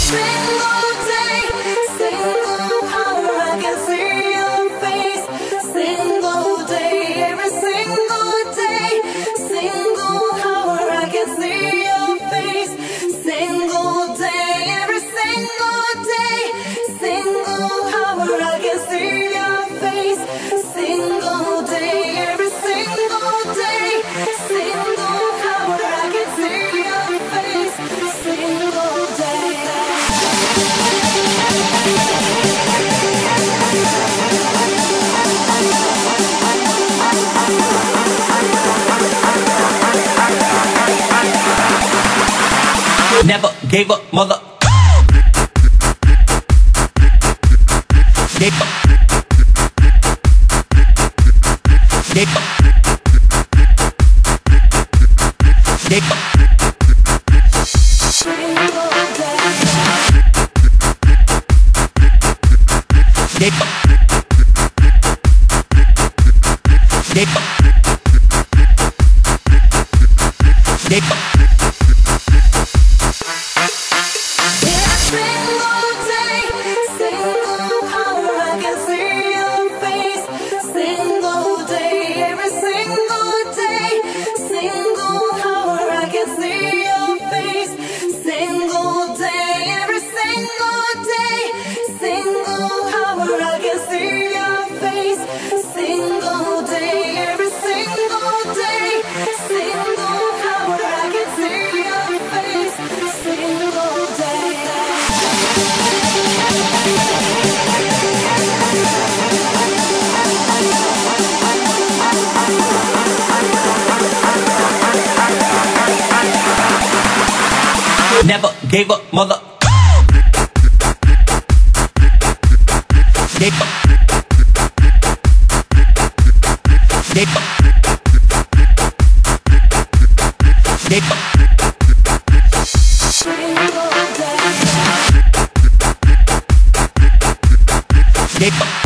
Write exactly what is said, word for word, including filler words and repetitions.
single day, single hour, I can see your face. Single day, every single day, single hour, I can see your face. Single day, every single day, single hour, I can see your face. Single day, every single day, single hour, I can see your face. Single day. Never gave up, mother. Gave up. Gave up. Gave up. Gave up. Gave up. Gave up. Never gave up, mother. Gave up. Gave up. Gave up. Gave up.